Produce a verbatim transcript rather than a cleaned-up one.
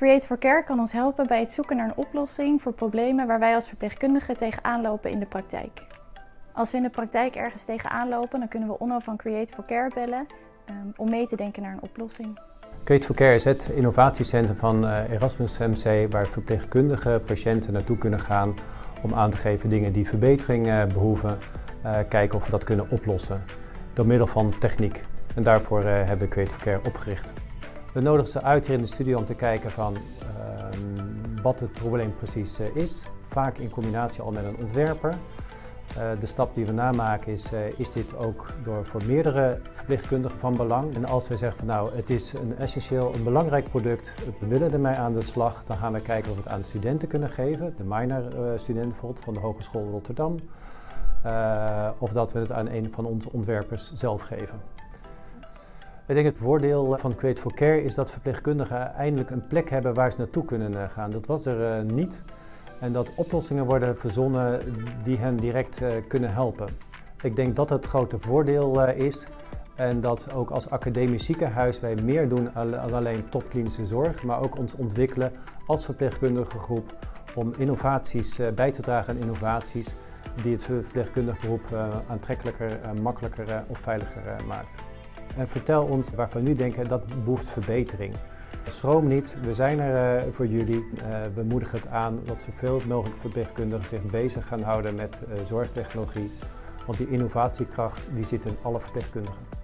Create for Care kan ons helpen bij het zoeken naar een oplossing voor problemen waar wij als verpleegkundigen tegenaan lopen in de praktijk. Als we in de praktijk ergens tegenaan lopen, dan kunnen we Onno van Create for Care bellen um, om mee te denken naar een oplossing. Create for Care is het innovatiecentrum van Erasmus M C waar verpleegkundige patiënten naartoe kunnen gaan om aan te geven dingen die verbetering behoeven, uh, kijken of we dat kunnen oplossen door middel van techniek. En daarvoor uh, hebben we Create for Care opgericht. We nodigen ze uit hier in de studio om te kijken van uh, wat het probleem precies uh, is, vaak in combinatie al met een ontwerper. Uh, de stap die we namaken is, uh, is dit ook door, voor meerdere verpleegkundigen van belang. En als we zeggen van nou, het is een essentieel, een belangrijk product, we willen ermee aan de slag, dan gaan we kijken of we het aan de studenten kunnen geven, de minor uh, studenten bijvoorbeeld van de Hogeschool Rotterdam, uh, of dat we het aan een van onze ontwerpers zelf geven. Ik denk het voordeel van Create for Care is dat verpleegkundigen eindelijk een plek hebben waar ze naartoe kunnen gaan. Dat was er uh, niet. En dat oplossingen worden verzonnen die hen direct uh, kunnen helpen. Ik denk dat het grote voordeel uh, is en dat ook als academisch ziekenhuis wij meer doen dan alleen topklinische zorg, maar ook ons ontwikkelen als verpleegkundige groep om innovaties uh, bij te dragen aan innovaties die het verpleegkundig beroep uh, aantrekkelijker, uh, makkelijker uh, of veiliger uh, maakt. En vertel ons waarvan we nu denken dat behoeft verbetering. Schroom niet, we zijn er uh, voor jullie. Uh, we moedigen het aan dat zoveel mogelijk verpleegkundigen zich bezig gaan houden met uh, zorgtechnologie. Want die innovatiekracht die zit in alle verpleegkundigen.